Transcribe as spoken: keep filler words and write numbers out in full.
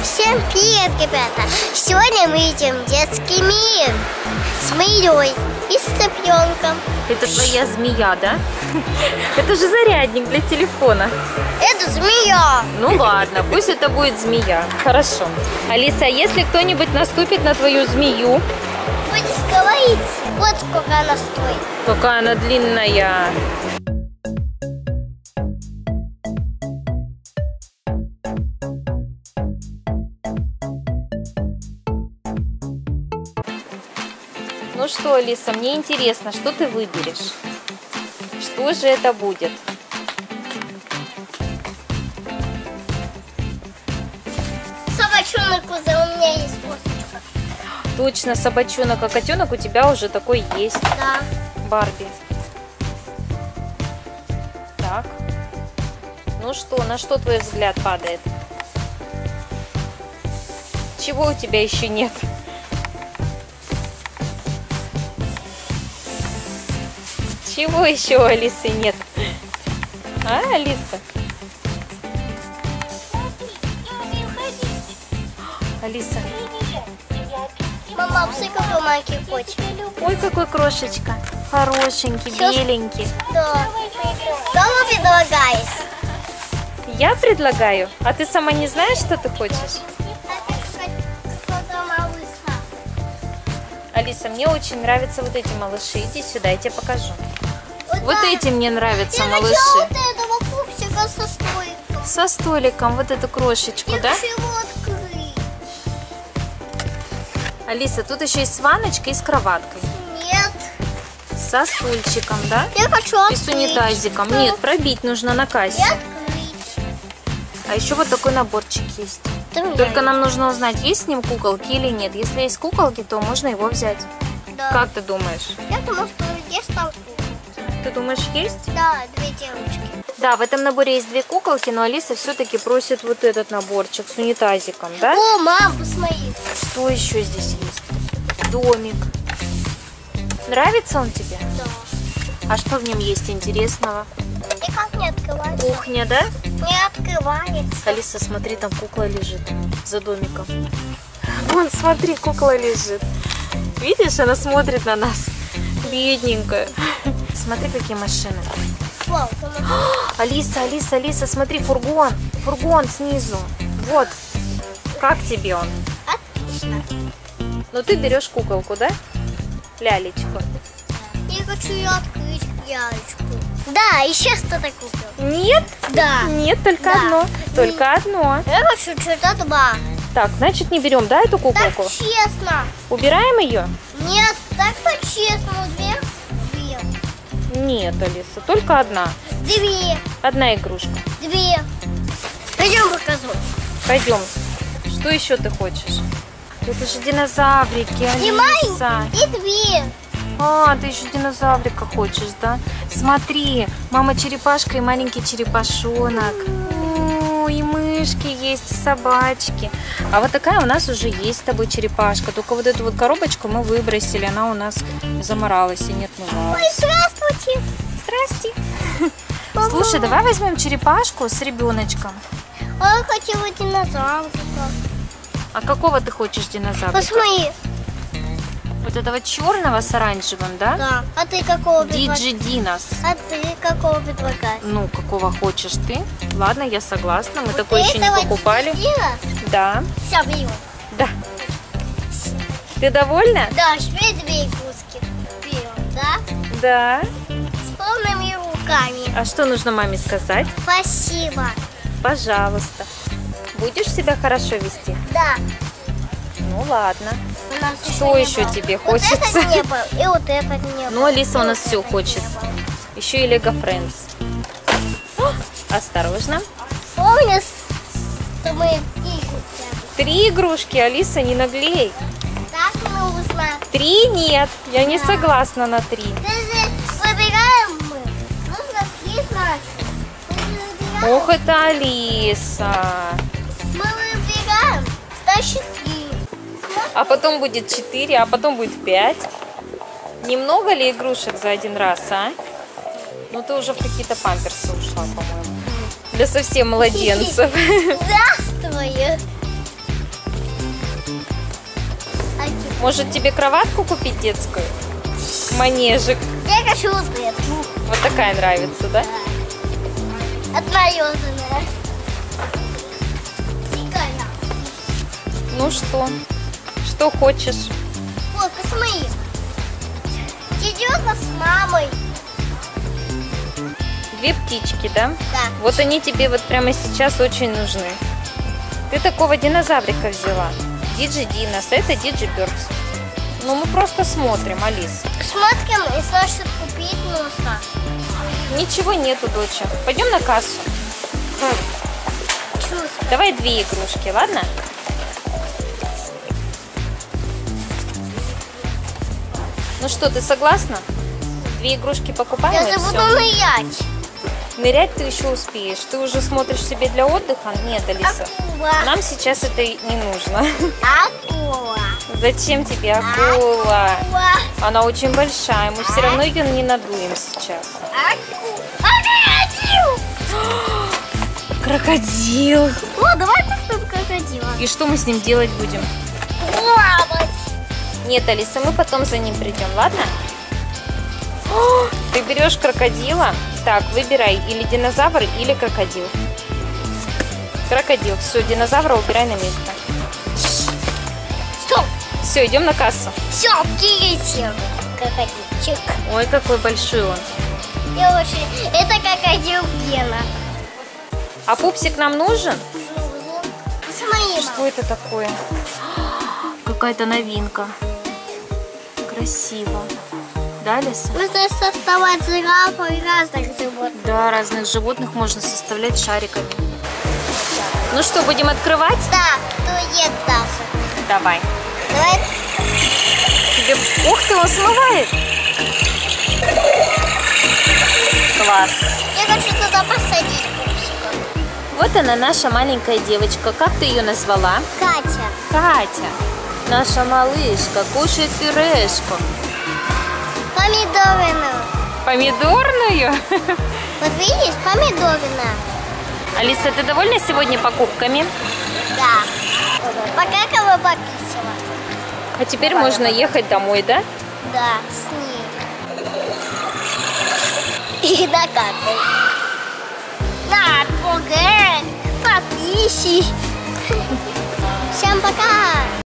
Всем привет, ребята! Сегодня мы идем в детский мир с Марией и с цыпленком. Это твоя змея, да? Это же зарядник для телефона. Это змея. Ну ладно, пусть это будет змея. Хорошо. Алиса, если кто-нибудь наступит на твою змею, будешь говорить, вот сколько она стоит. какая она длинная. Ну что, Алиса, мне интересно, что ты выберешь? Что же это будет? Собачонок уже у меня есть косточка. Точно, собачонок, а котенок у тебя уже такой есть. Да. Барби. Так. Ну что, на что твой взгляд падает? Чего у тебя еще нет? Чего еще у Алисы нет? А, Алиса? Алиса. Мама, псы какой маленький котик. Ой, какой крошечка. Хорошенький, Всё. беленький. Да. Кому предлагаешь? Я предлагаю. А ты сама не знаешь, что ты хочешь? Алиса, мне очень нравятся вот эти малыши. Иди сюда, я тебе покажу. Вот, Вот да. эти мне нравятся Я малыши. хочу вот этого пупсика со стойком. Со столиком, вот эту крошечку, Я да? хочу его открыть. Алиса, тут еще есть с ванночкой и с кроваткой. Нет. Со стульчиком, да? Я хочу И открыть. с унитазиком. Нет, пробить нужно на И кассе. открыть. А еще вот такой наборчик есть. Там Только я. нам нужно узнать, есть с ним куколки или нет. Если есть куколки, то можно его взять. Да. Как ты думаешь? Я думаю, что здесь там. Ты думаешь, есть? Да, две девочки. Да, в этом наборе есть две куколки, но Алиса все-таки просит вот этот наборчик с унитазиком, да? О, мам, посмотри. Что еще здесь есть? Домик. Нравится он тебе? Да. А что в нем есть интересного? И как не открывается? Кухня, да? Не открывается. Алиса, смотри, там кукла лежит за домиком. Вон, смотри, кукла лежит. Видишь, она смотрит на нас. Бедненькая. Смотри, какие машины. Вау, помогу. Алиса, Алиса, Алиса, смотри, фургон. Фургон снизу. Вот. Как тебе он? Отлично. Ну, ты берешь куколку, да? Лялечку. Я хочу ее открыть, лялечку. Да, еще что-то купил. Нет? Да. Нет, только Да. одно. Только одно. Я хочу что-то два. Так, значит, не берем, да, эту Так куколку? честно. Убираем ее? Нет, так по-честному. Две. Две. Нет, Алиса, только одна. Две. Одна игрушка. Две. Пойдем покажу. Пойдем. Что еще ты хочешь? Это же динозаврики, И Алиса. маленькие, и две. А, ты еще динозаврика хочешь, да? Смотри, мама черепашка и маленький черепашонок. О, и мышки есть, и собачки. А вот такая у нас уже есть с тобой черепашка. Только вот эту вот коробочку мы выбросили. Она у нас заморалась и не отмывалась. Ой, здравствуйте. Здрасте. Слушай, давай возьмем черепашку с ребеночком. А я хотела динозаврика. А какого ты хочешь динозаврика? Посмотри. Вот этого черного с оранжевым, да? Да. А ты какого предлагаешь? Диджи Динос. А ты какого предлагаешь? Ну, какого хочешь ты? Ладно, я согласна. Мы Вот такой еще не этого покупали. Динозавра? Да, Все, берем. да. Ты довольна? Да, теперь две игрушки берем, да? Да. С полными руками. А что нужно маме сказать? Спасибо. Пожалуйста. Будешь себя хорошо вести? Да. Ну, ладно. У нас Что не еще было. тебе Вот хочется? это не было, и вот это не было. Ну, Алиса у и нас вот все это хочет. не было. Еще и Лего Френдс. Осторожно. Помнишь, что мы игру взяли? Три игрушки, Алиса, не наглей. Так нужно. Три нет. Я не Да. согласна на три. Даже выбираем мы. Нужно три, значит. Мы выбираем, Ох, это Алиса. мы выбираем, значит, три. А потом будет четыре, а потом будет пять. Немного ли игрушек за один раз, а? Ну ты уже в какие-то памперсы ушла, по-моему. Для совсем младенцев. Здравствуй. Может, тебе кроватку купить детскую? Манежик. Я хочу вот эту. Вот такая нравится, да? Отмороженная. Прикольно. Ну что? Что хочешь? Вот, посмотри. Идет с мамой. Две птички, да? Да. Вот они тебе вот прямо сейчас очень нужны. Ты такого динозаврика взяла. Диджи Динос, это Диджи Бёрдс. Ну, мы просто смотрим, Алис. Смотрим, и значит купить нужно. Ничего нету, доча. Пойдем на кассу. Чувствую. Давай две игрушки, ладно? Ну что, ты согласна? Две игрушки покупаем Я и же буду всё. нырять. Нырять ты еще успеешь. Ты уже смотришь себе для отдыха? Нет, Алиса. Акула. Нам сейчас это и не нужно. Акула. Зачем тебе акула? Акула. Она очень большая. Мы все равно ее не надуем сейчас. Акула. Крокодил. Крокодил. О, давай купим крокодила. И что мы с ним делать будем? Плавать. Нет, Алиса, мы потом за ним придем, ладно? О, ты берешь крокодила. Так, выбирай или динозавр, или крокодил. Крокодил. Все, динозавра убирай на место. Стоп. Все, идем на кассу. Все, килите. Крокодильчик. Ой, какой большой он. Я очень... Это крокодил Гена. А пупсик нам нужен? Смотри, Что мам. это такое? Какая-то новинка. Красиво. Да, Лиса? Можно составать жирафов и разных животных. Да, разных животных можно составлять шариками. Ну что, будем открывать? Да, туалет даже. Давай. Давай. Тебе... Ух ты, он смывает. Класс. Я хочу туда посадить пупсика. Вот она, наша маленькая девочка. Как ты ее назвала? Катя. Катя. Наша малышка кушает пюрешку. Помидорную. Помидорную? Вот видишь, помидорная. Алиса, ты довольна сегодня покупками? Да. Пока кого пописала. А теперь можно ехать домой, да? Да, с ней. И накапай. На, пугай, пописи. Всем пока.